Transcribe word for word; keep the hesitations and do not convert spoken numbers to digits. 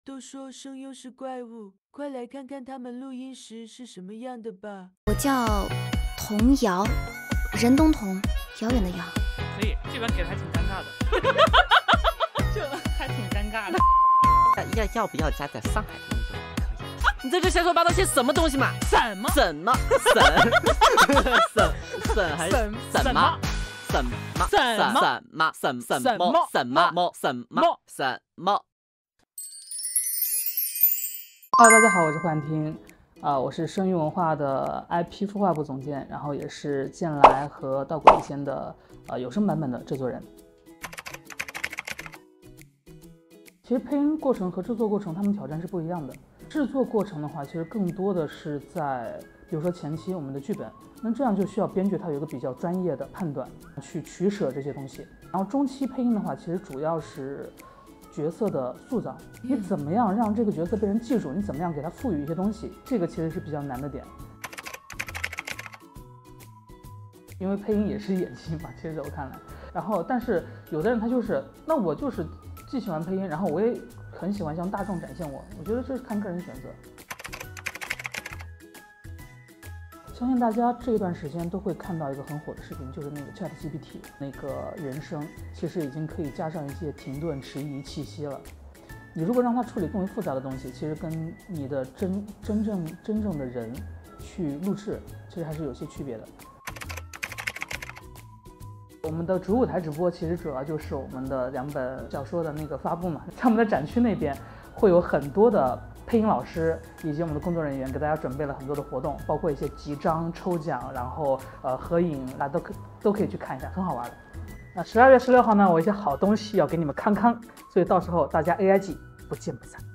都说声优是怪物，快来看看他们录音时是什么样的吧。 我叫童谣，任东童，遥远的遥。 可以，这边给的还挺尴尬的，这还挺尴尬的。 要要不要加在上海的那种？ 你在这瞎说八道些什么东西嘛？什么？ 什么？什什什还是什么？什么？什么？什么？什么？什么？什么？什么？什么？ Hello， 大家好，我是幻听，啊、呃，我是声韵文化的 I P 孵化部总监，然后也是剑来和道鬼一仙的呃有声版本的制作人。其实配音过程和制作过程，他们挑战是不一样的。制作过程的话，其实更多的是在，比如说前期我们的剧本，那这样就需要编剧他有一个比较专业的判断，去取舍这些东西。然后中期配音的话，其实主要是 角色的塑造，你怎么样让这个角色被人记住？你怎么样给他赋予一些东西？这个其实是比较难的点。因为配音也是演戏嘛，其实在我看来。然后，但是有的人他就是，那我就是既喜欢配音，然后我也很喜欢向大众展现我。我觉得这是看个人选择。 相信大家这一段时间都会看到一个很火的视频，就是那个 ChatGPT 那个人声，其实已经可以加上一些停顿、迟疑气息了。你如果让它处理更为复杂的东西，其实跟你的真真正真正的人去录制，其实还是有些区别的。我们的主舞台直播其实主要就是我们的两本小说的那个发布嘛，在我们的展区那边会有很多的 配音老师以及我们的工作人员给大家准备了很多的活动，包括一些集章、抽奖，然后呃合影，大家都可都可以去看一下，很好玩的。那十二月十六号呢，我有一些好东西要给你们看看，所以到时候大家 A I G 不见不散。